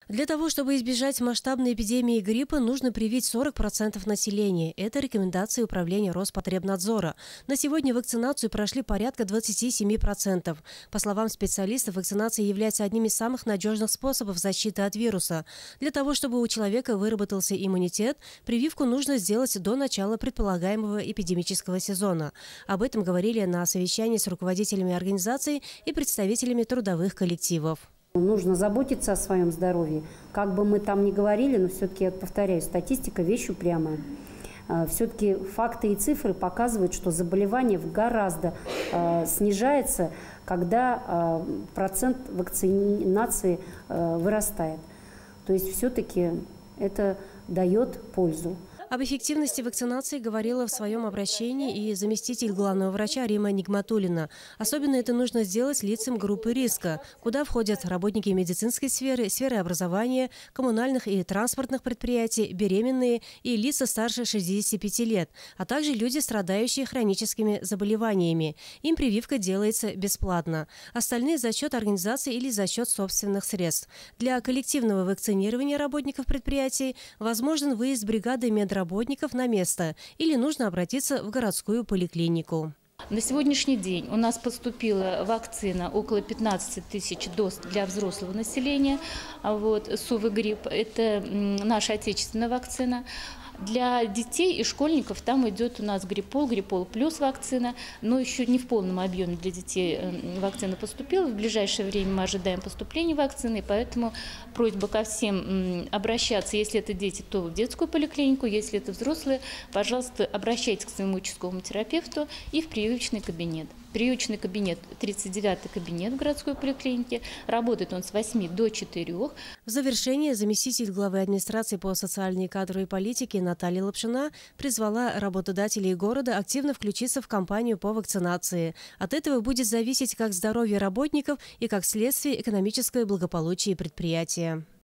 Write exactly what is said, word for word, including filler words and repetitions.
Для того, чтобы избежать масштабной эпидемии гриппа, нужно привить сорок процентов населения. Это рекомендации Управления Роспотребнадзора. На сегодня вакцинацию прошли порядка двадцати семи процентов. По словам специалистов, вакцинация является одним из самых надежных способов защиты от вируса. Для того, чтобы у человека выработался иммунитет, прививку нужно сделать до начала предполагаемого эпидемического сезона. Об этом говорили на совещании с руководителями организаций и представителями трудовых коллективов. Нужно заботиться о своем здоровье. Как бы мы там ни говорили, но все-таки, я повторяю, статистика – вещь упрямая. Все-таки факты и цифры показывают, что заболевание гораздо э, снижается, когда э, процент вакцинации э, вырастает. То есть все-таки это дает пользу. Об эффективности вакцинации говорила в своем обращении и заместитель главного врача Рима Нигматуллина. Особенно это нужно сделать лицам группы риска, куда входят работники медицинской сферы, сферы образования, коммунальных и транспортных предприятий, беременные и лица старше шестидесяти пяти лет, а также люди, страдающие хроническими заболеваниями. Им прививка делается бесплатно. Остальные за счет организации или за счет собственных средств. Для коллективного вакцинирования работников предприятий возможен выезд бригады медработников работников на место или нужно обратиться в городскую поликлинику. На сегодняшний день у нас поступила вакцина около пятнадцати тысяч доз для взрослого населения. Вот, Сувигрипп – это наша отечественная вакцина. Для детей и школьников там идет у нас Гриппол, Гриппол плюс вакцина, но еще не в полном объеме для детей вакцина поступила. В ближайшее время мы ожидаем поступления вакцины, поэтому просьба ко всем обращаться, если это дети, то в детскую поликлинику, если это взрослые, пожалуйста, обращайтесь к своему участковому терапевту и в прививочный кабинет. Прививочный кабинет, тридцать девятый кабинет в городской поликлинике. Работает он с восьми до четырёх. В завершение заместитель главы администрации по социальной и кадровой политике Наталья Лапшина призвала работодателей города активно включиться в кампанию по вакцинации. От этого будет зависеть как здоровье работников и, как следствие, экономическое благополучие предприятия.